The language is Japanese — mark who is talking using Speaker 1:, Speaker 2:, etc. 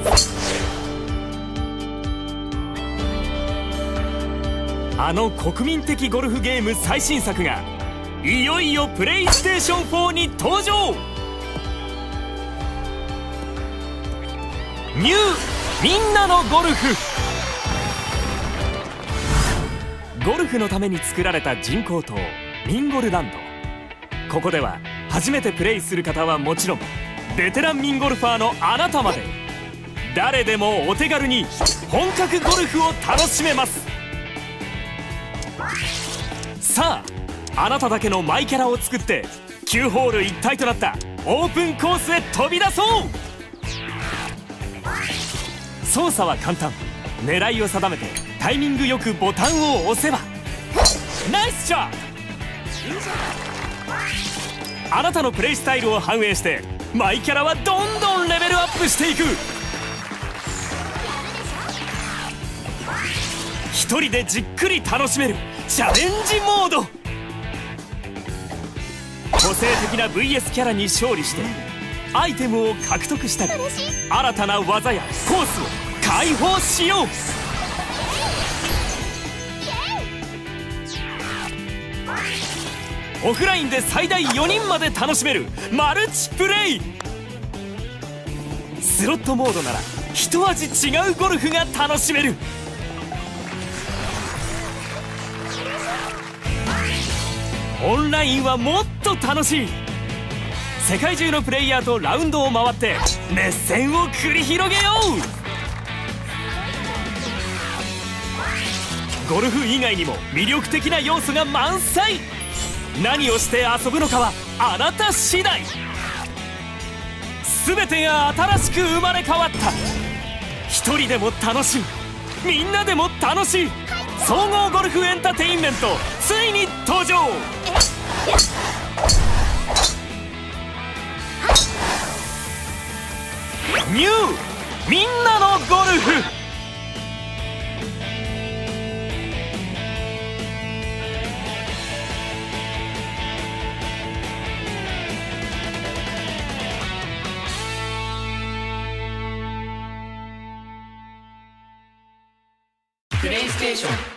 Speaker 1: あの国民的ゴルフゲーム最新作がいよいよプレイステーション4に登場。ニューみんなのゴルフ。ゴルフのために作られた人工島ミンゴルランド。ここでは初めてプレイする方はもちろん、ベテランミンゴルファーのあなたまで誰でもお手軽に本格ゴルフを楽しめます。さあ、あなただけのマイキャラを作って9ホール一体となったオープンコースへ飛び出そう。操作は簡単。狙いを定めてタイミングよくボタンを押せばナイスショット。あなたのプレイスタイルを反映してマイキャラはどんどんレベルアップしていく。一人でじっくり楽しめるチャレンジモード。個性的な VS キャラに勝利してアイテムを獲得したり、新たな技やコースを開放しよう。オフラインで最大4人まで楽しめるマルチプレイ。スロットモードなら一味違うゴルフが楽しめる。オンラインはもっと楽しい。世界中のプレイヤーとラウンドを回って熱戦を繰り広げよう。ゴルフ以外にも魅力的な要素が満載。何をして遊ぶのかはあなた次第。全てが新しく生まれ変わった。一人でも楽しい、みんなでも楽しい総合ゴルフエンターテインメント、ついに登場。ニューみんなのゴルフ。
Speaker 2: プレイステーション